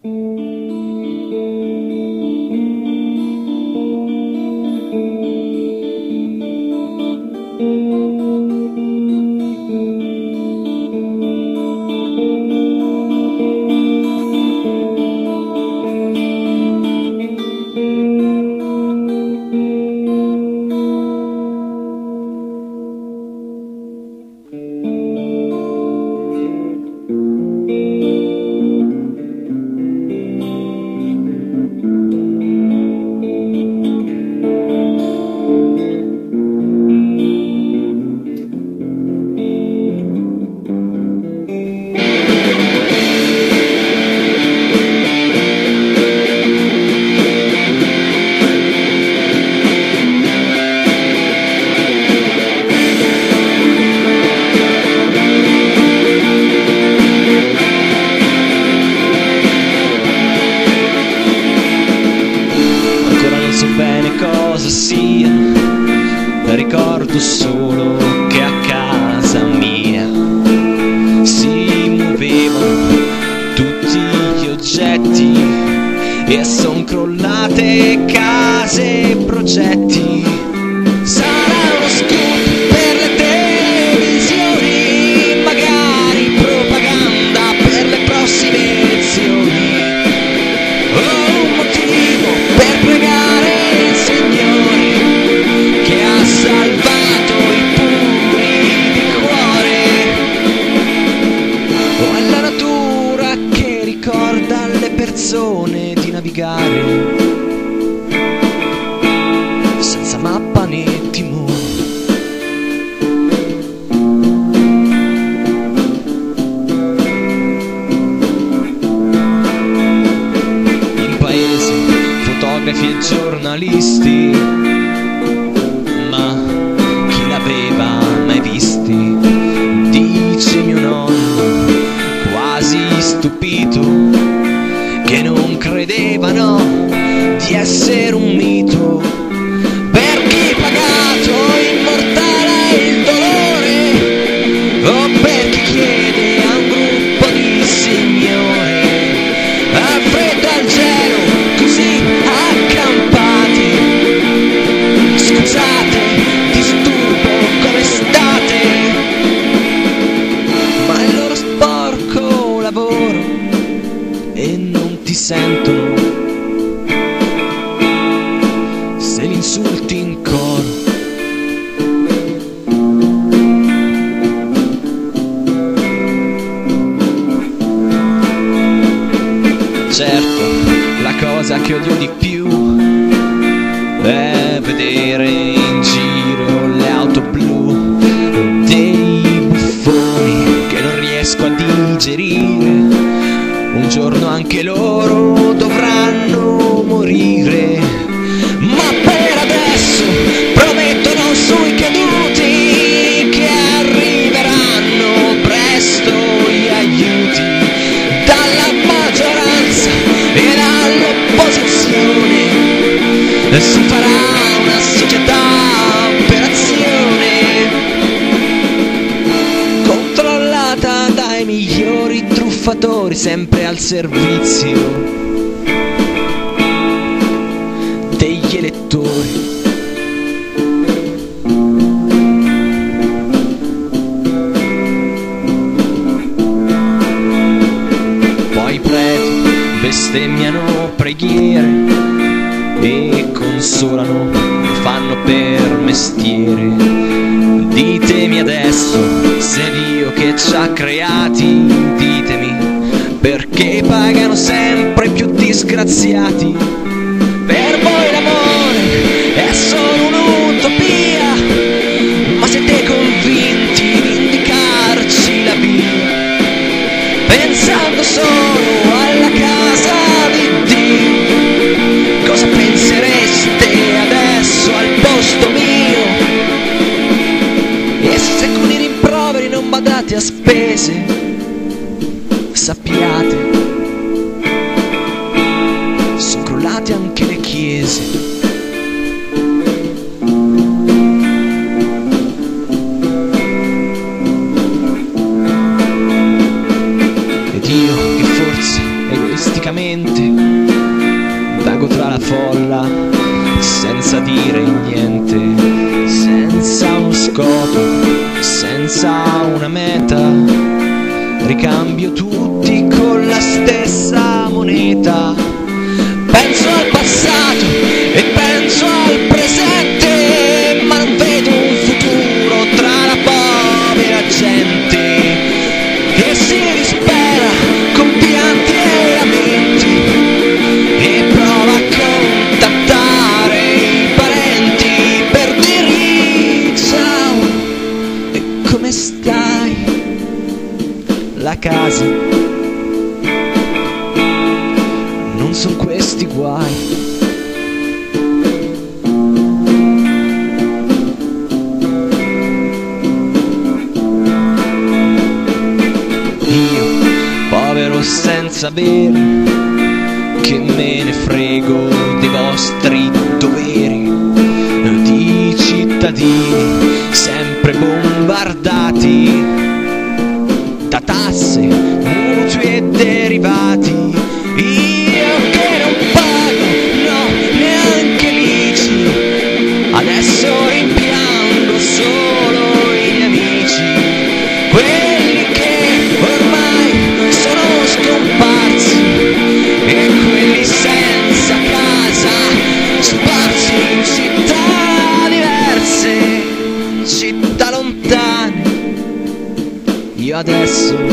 Ricordo solo che a casa mia si muovevano tutti gli oggetti e son crollate case e progetti. Sarà uno scoop per le televisioni, magari propaganda per le prossime elezioni, o un motivo per pregare il Signore che ha salvato i puri di cuore, o è la natura che ricorda alle persone di navigare senza mappa né timone. In paese fotografi e giornalisti, ma chi l'aveva mai visti? Dice mio nonno, quasi stupito, che non credevano di essere un mito. Per chi pagato immortale il dolore, o per chi chiede a un gruppo di signore al freddo al gelo così accampati. Scusate, disturbo come state, ma il loro sporco lavoro e non ti sentono se li insulti in coro. Certo, la cosa che odio di più è vedere in giro le auto blu dei buffoni che non riesco a digerire. Un giorno anche loro dovranno morire, ma per adesso promettono sui caduti che arriveranno presto gli aiuti dalla maggioranza e dall'opposizione. Si farà una società operazione controllata dai migliori truffatori, sempre al servizio degli elettori. Poi i preti bestemmiano preghiere e consolano, fanno per mestiere. Ditemi adesso se Dio che ci ha creati, ditemi perché pagano sempre più disgraziati. Per voi l'amore è solo un'utopia, ma siete convinti di indicarci la via, pensando solo alla casa di Dio. Cosa pensereste adesso al posto mio? E se con i rimproveri non badate a spese, sappiate, sono crollate anche le chiese. Ed io che forse egoisticamente ciecamente, vago tra la folla, senza dire niente, senza uno scopo, senza una meta, ricambio tutti con la stessa moneta. Penso al passato e penso al presente, ma non vedo un futuro tra la povera gente che si dispera con pianti e lamenti e prova a contattare i parenti per dirgli ciao e come stai, la casa. Non son questi guai. Povero senza bere, che me ne frego dei vostri doveri di cittadini sempre bombardati da tasse, mutui e derivati. Io che non pago, no, neanche l'ICI, adesso rimpiango solo i miei amici, quelli che ormai sono scomparsi e quelli senza casa, sparsi in città diverse, città lontane. Io adesso